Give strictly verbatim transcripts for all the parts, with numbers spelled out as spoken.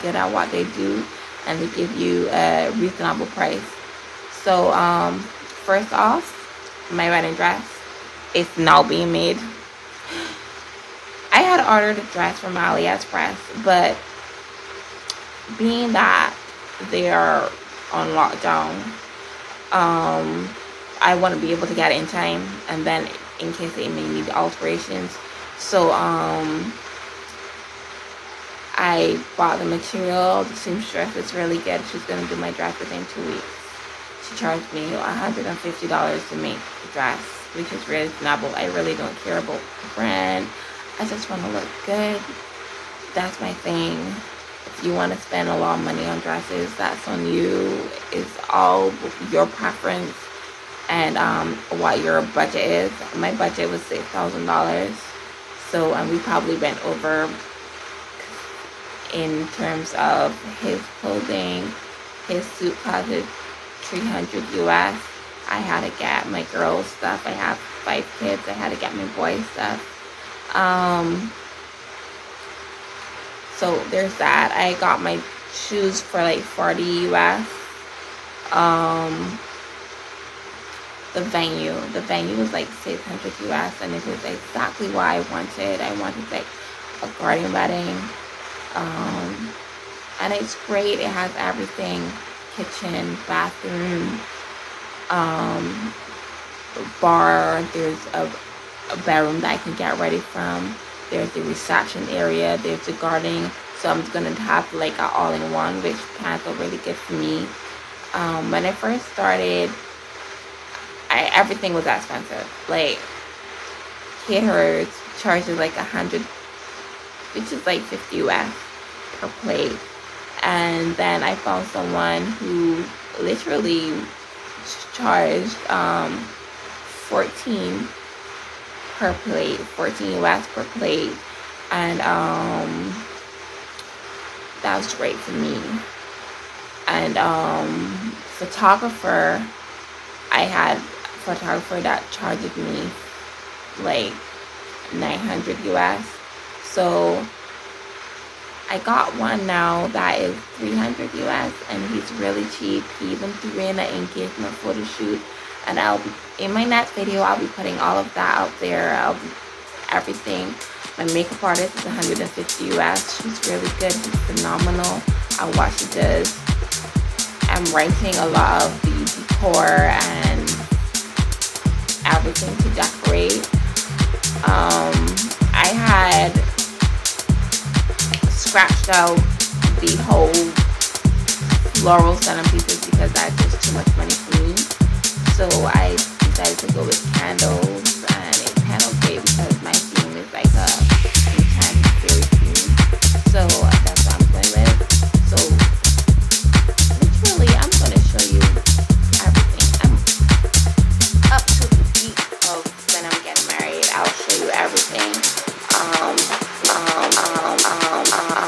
good at what they do, and they give you a reasonable price. So um, first off, my wedding dress is now being made. I had ordered a dress from AliExpress, but being that they are on lockdown, um, I want to be able to get it in time, and then in case they may need alterations. So um, I bought the material. The seamstress is really good. She's going to do my dress within two weeks. She charged me one hundred fifty dollars to make the dress, which is reasonable. I really don't care about the brand. I just want to look good. That's my thing. If you want to spend a lot of money on dresses, that's on you. It's all your preference and um, what your budget is. My budget was six thousand dollars. So um, we probably went over in terms of his clothing. His suit cost three hundred U S. I had to get my girls stuff. I have five kids. I had to get my boys stuff. Um, so there's that. I got my shoes for like forty U S. Um, the venue, the venue was like six hundred U S, and it was exactly what I wanted. I wanted like a garden wedding. Um, and it's great. It has everything: kitchen, bathroom, um, bar. There's a, a bedroom that I can get ready from. There's the reception area. There's the garden. So I'm gonna have like an all-in-one, which kind of felt really good for me. Um, when I first started, I, everything was expensive. Like caterers charged like a hundred, which is like fifty U S per plate. And then I found someone who literally charged um, fourteen per plate, fourteen U S per plate, and um, that was great for me. And um, photographer, I had a photographer that charged me like nine hundred U S. So I got one now that is three hundred U S, and he's really cheap. He even threw in an engagement photo shoot, and I'll be in my next video. I'll be putting all of that out there. I'll be everything. My makeup artist is one hundred fifty U S. She's really good. She's phenomenal at what she does. I'm writing a lot of the decor and everything to decorate. Um, I had scratched out the whole floral centerpieces because that's just too much money for me. So I decided to go with candles, and it's kind of great because my theme is like a enchanted fairy theme. So that's what I'm going with. So literally, I'm going to show you everything. I'm up to the week of when I'm getting married. I'll show you everything. Um, um, um, um, um,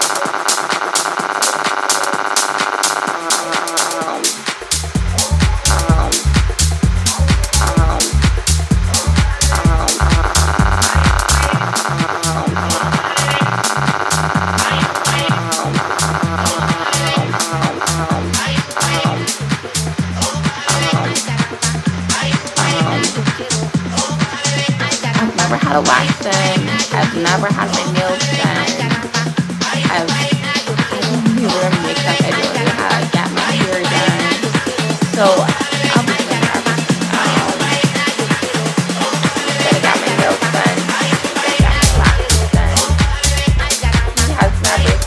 a wax done. I've never had my nails done. I've, I don't even wear makeup. I don't know how to get my hair done. So I'll be doing everything. Um, I got my nails done. I got my wax done. He has never.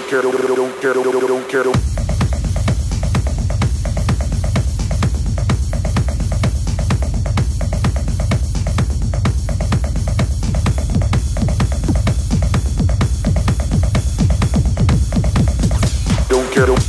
care, don't care, don't care, don't care, don't. Don't care, don't